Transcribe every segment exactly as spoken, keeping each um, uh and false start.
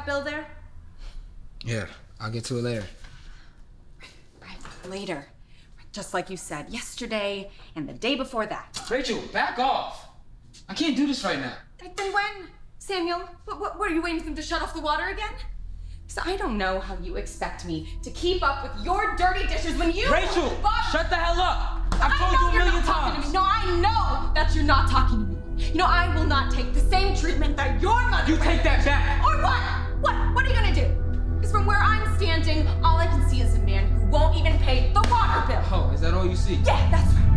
that bill there? Yeah, I'll get to it later. Right, later. Just like you said yesterday and the day before that. Rachel, back off! I can't do this right now. Then when? Samuel, what, what, what are you waiting for them to shut off the water again? Because I don't know how you expect me to keep up with your dirty dishes when you— Rachel, Bob, shut the hell up! I've told you a you're million not talking times. to me. No, I know that you're not talking to me. You know, I will not take the same treatment that your mother— You take that back! Or what? What? What are you gonna do? Because from where I'm standing, all I can see is a man who won't even pay the water bill. Oh, is that all you see? Yeah, that's right.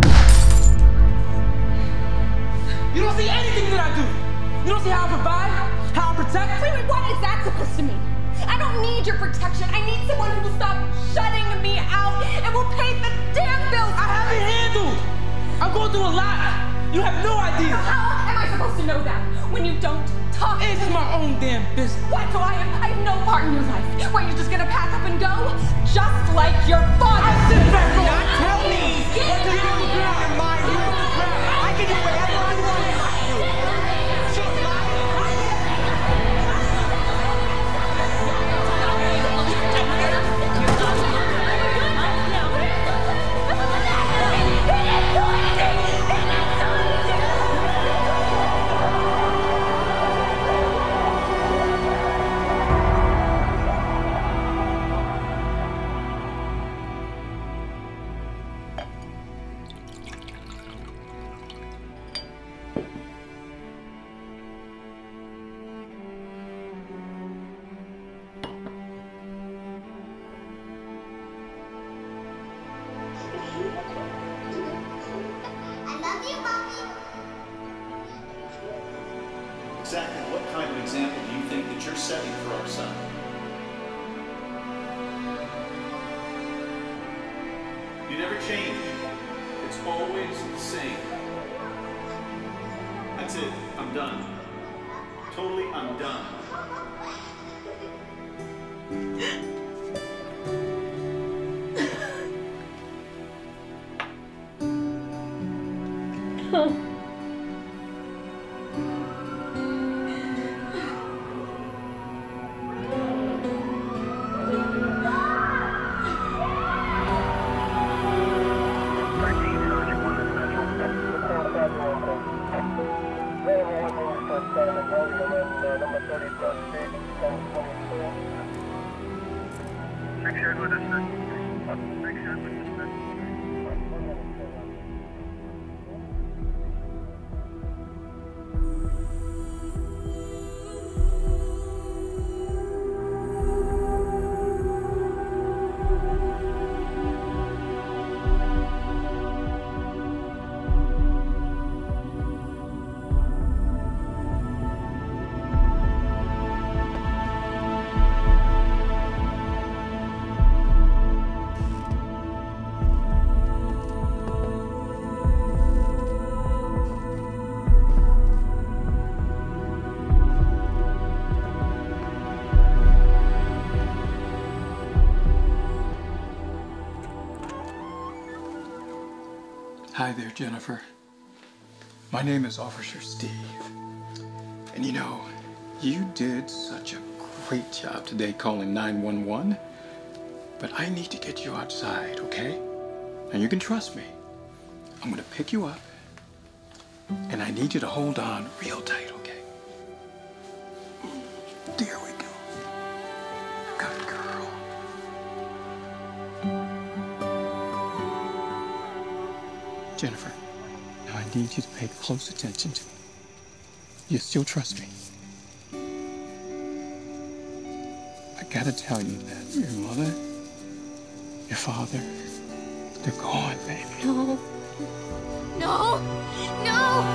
You don't see anything that I do! You don't see how I provide? How I protect? Wait, wait, what is that supposed to mean? I don't need your protection. I need someone who will stop shutting me out and will pay the damn bills. I have it handled! I'm going through a lot! You have no idea! How am I supposed to know that when you don't talk? It's my own damn business. What? So I have, I have no part in your life? Where you're just gonna pack up and go? Just like your father. I sit back on. Not tell me Get what to do out with of your here. mind. You with the crowd. I can do whatever I want. Exactly what kind of example do you think that you're setting for our son? You never change. It's always the same. That's it. I'm done. Totally, I'm done. Hi there, Jennifer. My name is Officer Steve. And you know, you did such a great job today calling nine one one. But I need to get you outside, okay? And you can trust me. I'm gonna pick you up, and I need you to hold on real tight, okay? There we go. Good girl. Jennifer, now I need you to pay close attention to me. You still trust me? I gotta tell you that your mother, your father, they're gone, baby. No. No. No.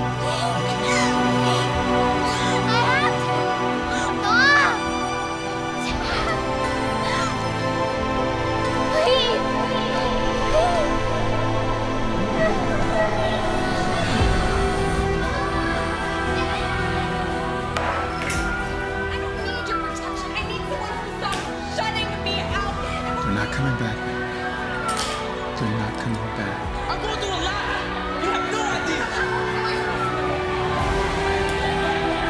I have to. Mom. Please. I don't need your protection. I need someone to stop shutting me out. They're not coming back, baby. They're not coming back. I'm going through a lot! You have no idea!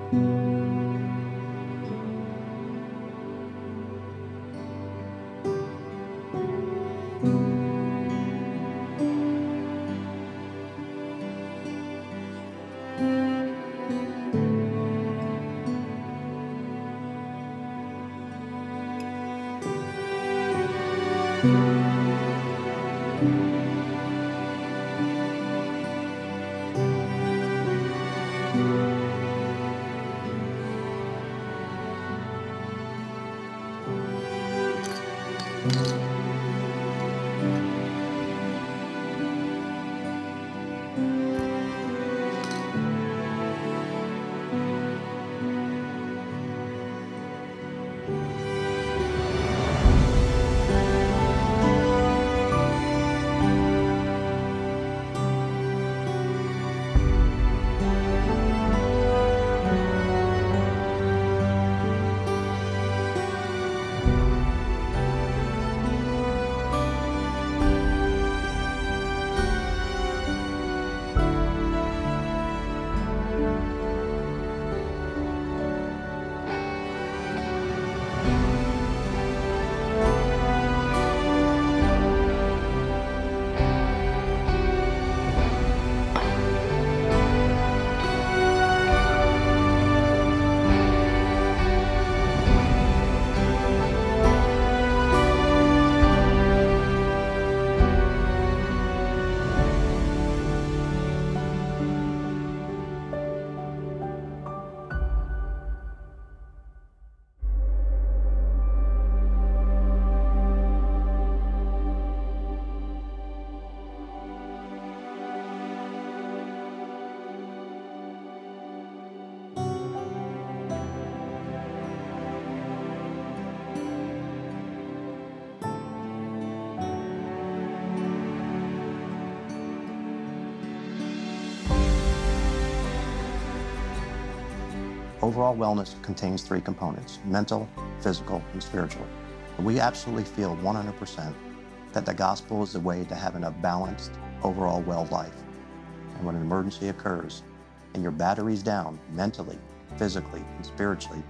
Overall wellness contains three components: mental, physical, and spiritual. We absolutely feel one hundred percent that the gospel is the way to having a balanced, overall well life. And when an emergency occurs and your battery's down mentally, physically, and spiritually,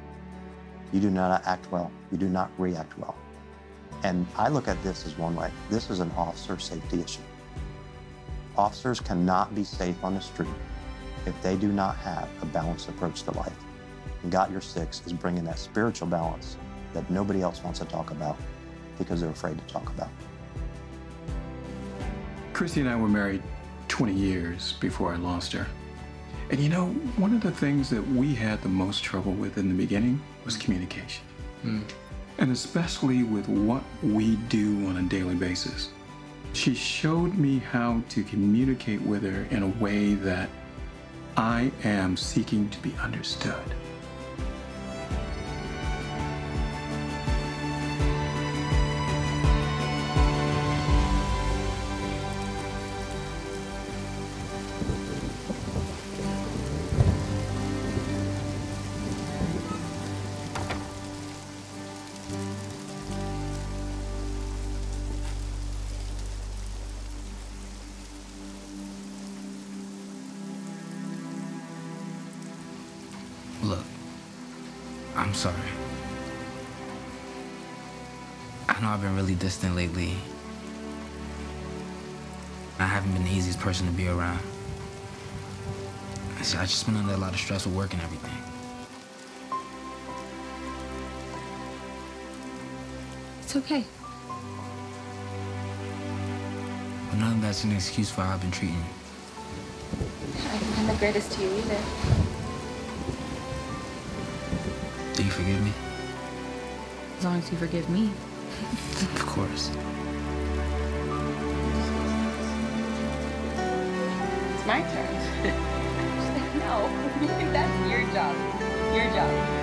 you do not act well, you do not react well. And I look at this as one way. This is an officer safety issue. Officers cannot be safe on the street if they do not have a balanced approach to life. And Got Your Six is bringing that spiritual balance that nobody else wants to talk about because they're afraid to talk about. Christy and I were married twenty years before I lost her. And you know, one of the things that we had the most trouble with in the beginning was communication. Mm. And especially with what we do on a daily basis. She showed me how to communicate with her in a way that I am seeking to be understood. Look, I'm sorry. I know I've been really distant lately. I haven't been the easiest person to be around. I just been under a lot of stress with work and everything. It's okay. But none of that's an excuse for how I've been treating you. I haven't been the greatest to you either. Do you forgive me? As long as you forgive me. Of course. It's my turn. No, that's your job. Your job.